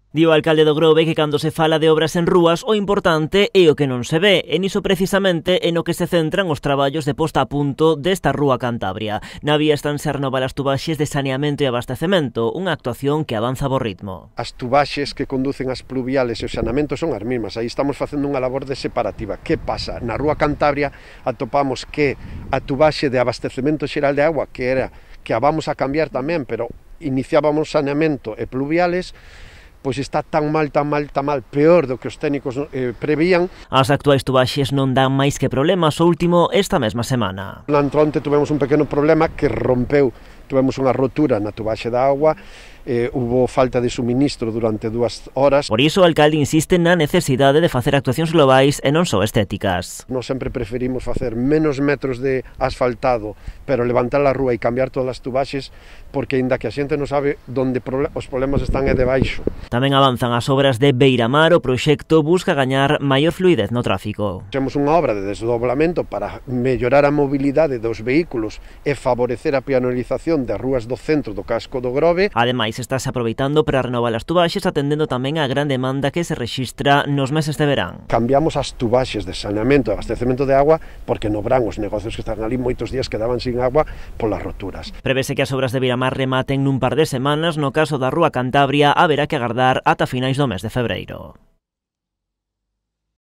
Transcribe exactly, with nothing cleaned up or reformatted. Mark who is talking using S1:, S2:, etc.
S1: Di o alcalde do Grove que cando se fala de obras en rúas o importante é o que non se ve, e niso precisamente é no que se centran os traballos de posta a punto desta rúa Cantabria. Na vía estanse a renovar as tubaxes de saneamento e abastecemento, unha actuación que avanza bo ritmo.
S2: As tubaxes que conducen as pluviales e o saneamento son as mesmas, aí estamos facendo unha labor de separativa. Que pasa? Na rúa Cantabria atopamos que a tubaxe de abastecemento xeral de agua, que era que a vamos a cambiar tamén, pero iniciábamos saneamento e pluviales, pois está tan mal, tan mal, tan mal, peor do que os técnicos eh, prevían.
S1: As actuais tubaxes non dan máis que problemas, o último esta mesma semana.
S2: Antronte tuvemos un pequeno problema que rompeu, tuvemos unha rotura na tubaxe da agua, eh, hubo falta de suministro durante dúas horas.
S1: Por iso o alcalde insiste na necesidade de facer actuacións globais e non só estéticas.
S2: Nós sempre preferimos facer menos metros de asfaltado, pero levantar a rúa e cambiar todas as tubaxes, porque aínda que a xente non sabe onde os problemas están é debaixo.
S1: Tamén avanzan as obras de Beiramar, o proxecto busca gañar maior fluidez no tráfico.
S2: Temos unha obra de desdoblamento para mellorar a mobilidade dos vehículos e favorecer a peonalización das rúas do centro do casco do Grove.
S1: Ademais, estáse aproveitando para renovar as tubaxes, atendendo tamén á gran demanda que se rexistra nos meses de verán.
S2: Cambiamos as tubaxes de saneamento e abastecemento de agua porque no verán os negocios que están ali moitos días quedaban sin agua polas roturas.
S1: Prevese que as obras de Beiramar rematen nun par de semanas. No caso da rúa Cantabria haberá que agardar ata finais do mes de febreiro.